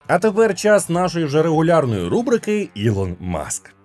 А тепер час нашої вже регулярної рубрики Ілон Маск.